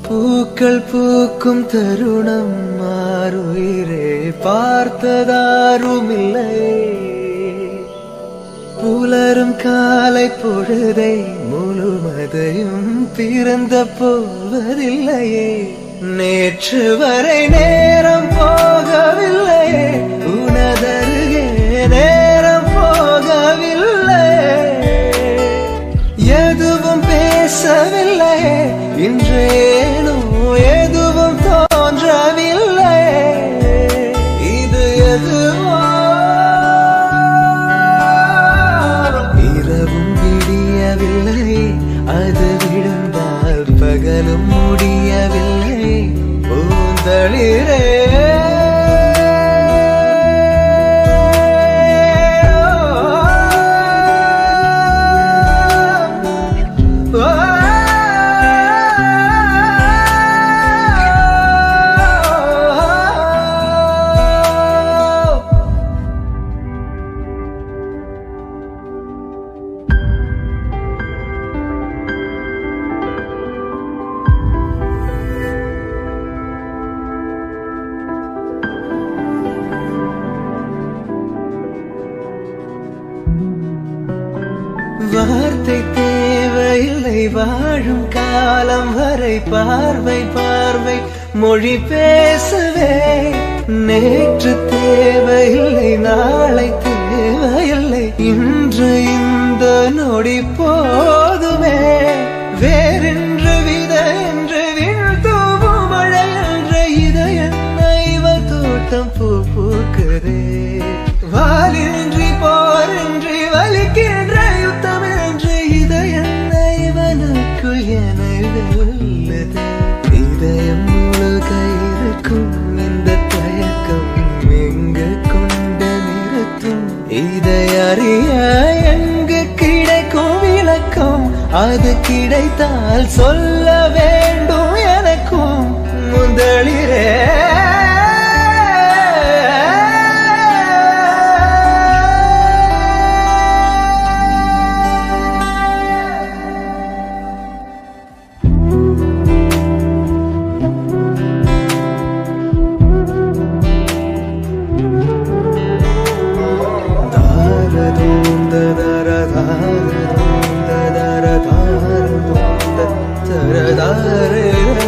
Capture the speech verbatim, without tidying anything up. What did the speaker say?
பூக்கள் பூக்கும் தருணம் மாறுயிரே பார்த்ததாருமில்லை. புலரும் காலை பொழுதை முழுவதையும் பிறந்த போவதில்லையே. நேற்று வரை நேரம் போகவில்லையே, உனதருகே நேரம் போகவில்லை. எதுவும் பேசவில்லை, இன்றேனோ எதுவும் தோன்றவில்லை. இது எதுவோ இரவும் விடியவில்லை, அது விழுந்தால் பகலும் முடியவில்லை. பூந்தளிரே வார்த்தை தேவையில்லை, வாழும் காலம் வரை பார்வை பார்வை மொழி பேசவே. நேற்று தேவையில்லை, நாளை தேவையில்லை, இன்று இந்த நொடி போதுமே. வேறென்று வித என்று வீழ்த்தூவும் மழை என்று இதை என்ன இவள் தோட்டம் பூ பூக்குதே. வாலின்றி போரின்றி வலிக்கின்ற யுத்தம் என்று இதை என்ன இவனுக்குள் என வெல்லுது. இதயம் முழுக இருக்கும் இந்த தயக்கம் எங்கு கொண்டு நிறுத்தும். இதை அறிய எங்கு கிடைக்கும் விளக்கம், அது கிடைத்தால் சொல்ல வேண்டும் எனக்கும். முதலிரே da da da da da da da da da